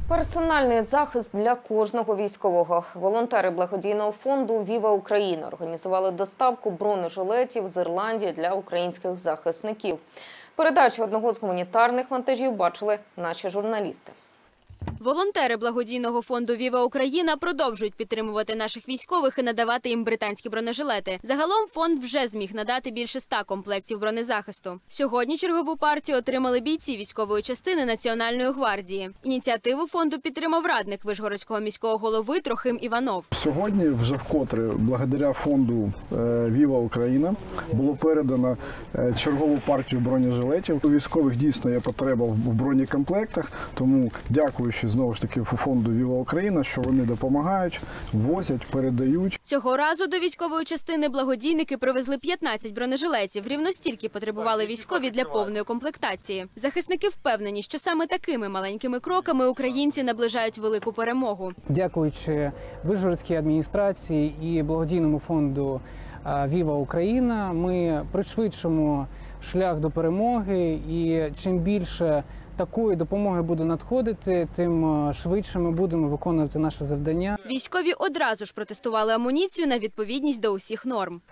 Персональний захист для кожного військового. Волонтери благодійного фонду «Віва Україна» організували доставку бронежилетів з Ірландії для українських захисників. Передачу одного з гуманітарних вантажів бачили наші журналісти. Волонтери благодійного фонду «Віва Україна» продовжують підтримувати наших військових і надавати їм британські бронежилети. Загалом фонд вже зміг надати більше 100 комплектів бронезахисту. Сьогодні чергову партію отримали бійці військової частини Національної гвардії. Ініціативу фонду підтримав радник Вишгородського міського голови Трохим Іванов. Сьогодні вже вкотре, благодаря фонду «Віва Україна», було передано чергову партію бронежилетів. У військових дійсно є потреба в бронекомплектах, тому дякуючи знову ж таки фонду «Віва Україна», що вони допомагають, возять, передають. Цього разу до військової частини благодійники привезли 15 бронежилетів. Рівно стільки потребували військові для повної комплектації. Захисники впевнені, що саме такими маленькими кроками українці наближають велику перемогу. Дякуючи Вишгородській адміністрації і благодійному фонду «Віва Україна», ми пришвидшимо шлях до перемоги, і чим більше такої допомоги буде надходити, тим швидше ми будемо виконувати наше завдання. Військові одразу ж протестували амуніцію на відповідність до усіх норм.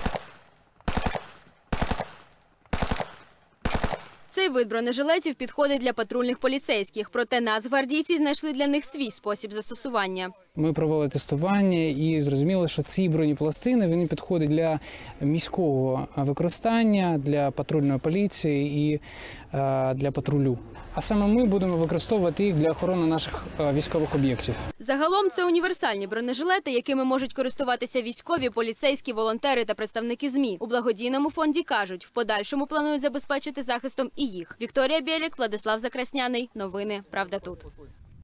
Цей вид бронежилетів підходить для патрульних поліцейських, проте нацгвардійці знайшли для них свій спосіб застосування. Ми провели тестування і зрозуміли, що ці бронепластини вони підходять для міського використання, для патрульної поліції і для патрулю. А саме ми будемо використовувати їх для охорони наших військових об'єктів. Загалом це універсальні бронежилети, якими можуть користуватися військові, поліцейські, волонтери та представники ЗМІ. У благодійному фонді кажуть, в подальшому планують забезпечити захистом і їх. Вікторія Білік, Владислав Закрасняний. Новини «Правда тут».